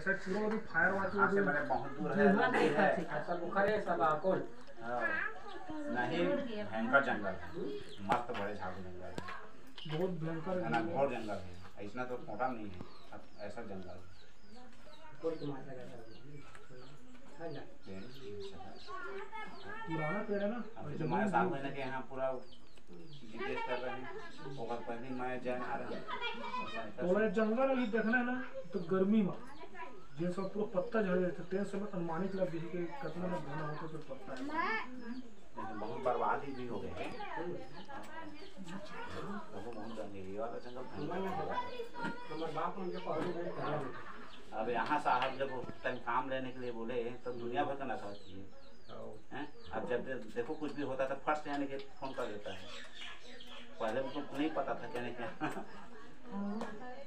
Side पूरा वो fire water यहाँ से मैंने बहुत दूर है, नदी है, ऐसा बुखार है सब आकुल नहीं भयंकर जंगल है, मस्त बड़े झाड़ू जंगल है, बहुत भयंकर है ना, घोर जंगल है, ऐसा तो छोटा नहीं है, ऐसा जंगल है। पुराना पेड़ है ना, मैं 7 महीने के यहाँ पूरा विदेश कर रहे हैं, और पहले मैं जैन आ रहे हैं और जंगल अभी देखना है ना तो गर्मी में जे सब पूरा पत्ता झड़ जाते तेज समय अनुमानित लग गई कि कितना में घना होता तो पत्ता है, लेकिन बहुत बर्बादी भी हो गई है, बहुत गंदगी वाला जंगल। अब यहाँ साहब जब टाइम काम लेने के लिए बोले तो दुनिया भर का नशा चाहिए, अब जब देखो कुछ भी होता था फट से यानी कि फोन कर देता है, पहले उनको नहीं पता था कहने क्या